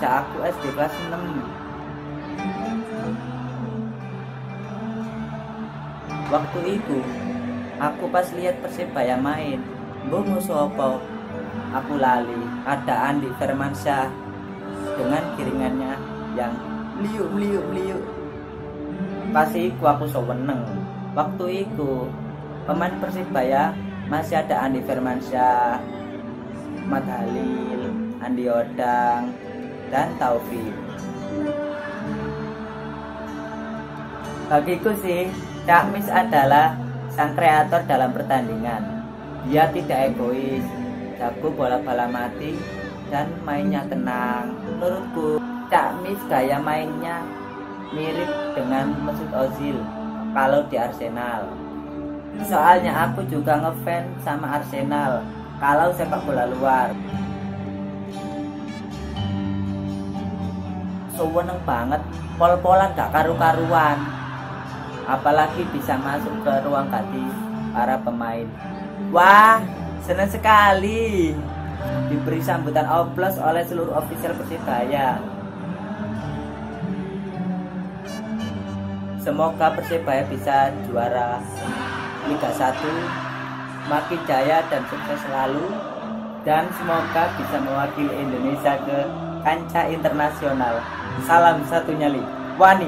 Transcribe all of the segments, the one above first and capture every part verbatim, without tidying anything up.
sejak aku S D kelas enam. Waktu itu aku pas lihat Persebaya main, mbok musuh apa? Aku lali, ada Andi Firmansyah dengan giringannya yang meliuk meliuk meliuk. Pas iku aku seweneng. Waktu itu pemain Persebaya masih ada Andi Firmansyah, Mat Halil, Andi Odang, dan Taufik. Bagiku sih, Cak Mis adalah sang kreator dalam pertandingan. Dia tidak egois, jago bola-bola mati, dan mainnya tenang. Menurutku, Cak Mis gaya mainnya mirip dengan Mesut Ozil kalau di Arsenal. Soalnya aku juga ngefans sama Arsenal kalau sepak bola luar. Seweneng banget, pol-polan gak karu-karuan. Apalagi bisa masuk ke ruang ganti para pemain. Wah, senang sekali. Diberi sambutan oplos oleh seluruh official Persebaya. Semoga Persebaya bisa juara Liga satu, makin jaya dan sukses selalu, dan semoga bisa mewakili Indonesia ke kancah internasional. Salam satu nyali, Wani.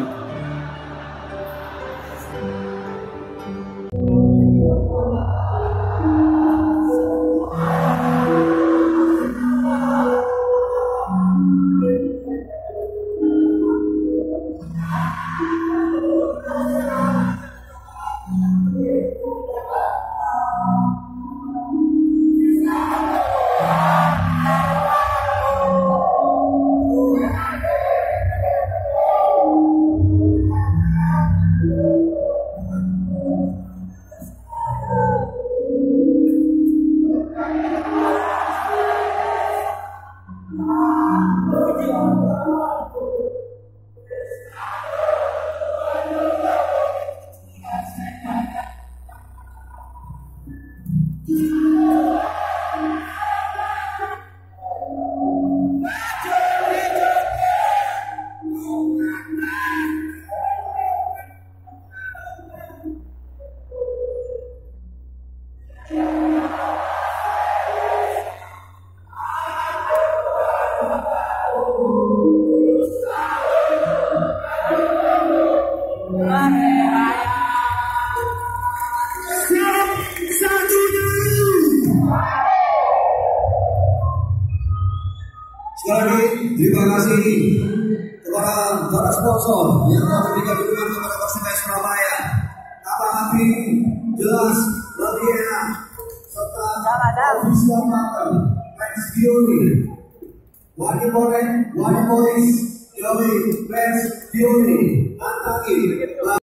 Sekali lagi, terima kasih kepada para sponsor yang telah memberikan dukungan kepada Persebaya Surabaya. Abang Abi, Jelas, Laviana, serta official partner Max Gioni, Wani Bonek, Wani Boys, Joey, Max Gioni, Antaki.